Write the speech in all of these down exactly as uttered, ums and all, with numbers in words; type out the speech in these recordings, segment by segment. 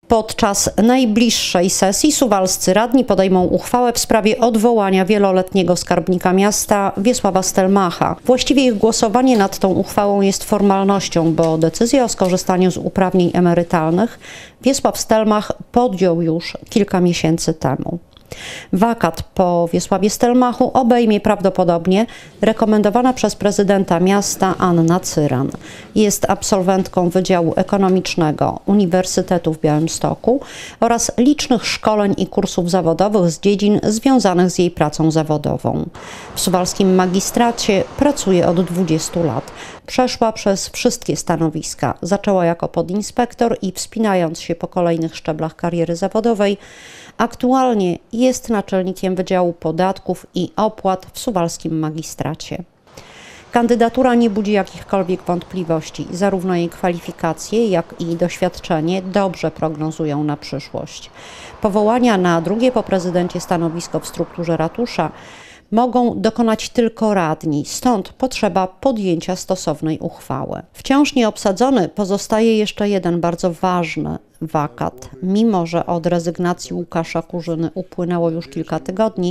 Podczas najbliższej sesji suwalscy radni podejmą uchwałę w sprawie odwołania wieloletniego skarbnika miasta Wiesława Stelmacha. Właściwie ich głosowanie nad tą uchwałą jest formalnością, bo decyzję o skorzystaniu z uprawnień emerytalnych Wiesław Stelmach podjął już kilka miesięcy temu. Wakat po Wiesławie Stelmachu obejmie prawdopodobnie rekomendowana przez prezydenta miasta Anna Cyran. Jest absolwentką Wydziału Ekonomicznego Uniwersytetu w Białymstoku oraz licznych szkoleń i kursów zawodowych z dziedzin związanych z jej pracą zawodową. W suwalskim magistracie pracuje od dwudziestu lat. Przeszła przez wszystkie stanowiska. Zaczęła jako podinspektor i wspinając się po kolejnych szczeblach kariery zawodowej, aktualnie jest naczelnikiem Wydziału Podatków i Opłat w suwalskim magistracie. Kandydatura nie budzi jakichkolwiek wątpliwości. Zarówno jej kwalifikacje, jak i doświadczenie dobrze prognozują na przyszłość. Powołania na drugie po prezydencie stanowisko w strukturze ratusza mogą dokonać tylko radni, stąd potrzeba podjęcia stosownej uchwały. Wciąż nieobsadzony pozostaje jeszcze jeden bardzo ważny wakat. Mimo że od rezygnacji Łukasza Kurzyny upłynęło już kilka tygodni,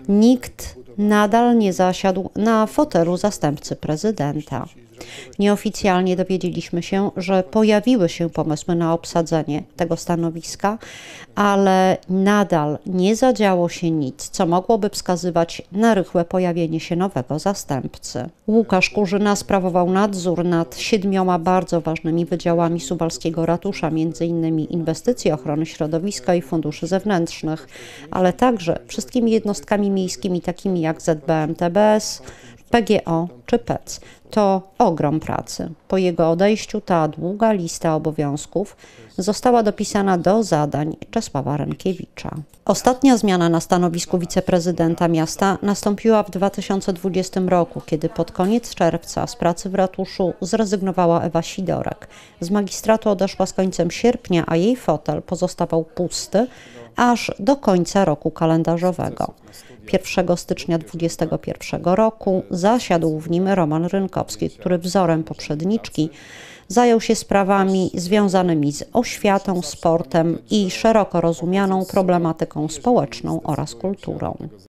nikt nadal nie zasiadł na fotelu zastępcy prezydenta. Nieoficjalnie dowiedzieliśmy się, że pojawiły się pomysły na obsadzenie tego stanowiska, ale nadal nie zadziało się nic, co mogłoby wskazywać na rychłe pojawienie się nowego zastępcy. Łukasz Kurzyna sprawował nadzór nad siedmioma bardzo ważnymi wydziałami suwalskiego ratusza, między innymi inwestycji, ochrony środowiska i funduszy zewnętrznych, ale także wszystkimi jednostkami miejskimi takimi jak Z B M T B S, P G O czy P E C. To ogrom pracy. Po jego odejściu ta długa lista obowiązków została dopisana do zadań Czesława Rękiewicza. Ostatnia zmiana na stanowisku wiceprezydenta miasta nastąpiła w dwa tysiące dwudziestym roku, kiedy pod koniec czerwca z pracy w ratuszu zrezygnowała Ewa Sidorek. Z magistratu odeszła z końcem sierpnia, a jej fotel pozostawał pusty aż do końca roku kalendarzowego. pierwszego stycznia dwudziestego pierwszego roku zasiadł w nim Roman Rynkowski, który wzorem poprzedniczki zajął się sprawami związanymi z oświatą, sportem i szeroko rozumianą problematyką społeczną oraz kulturą.